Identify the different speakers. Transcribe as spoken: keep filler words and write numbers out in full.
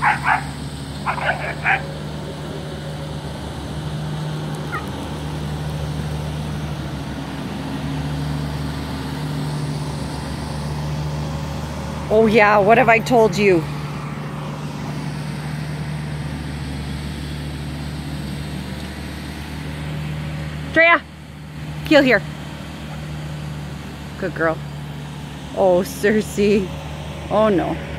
Speaker 1: Oh yeah, what have I told you? Dreyja, heel here. Good girl. Oh, Circe. Oh no.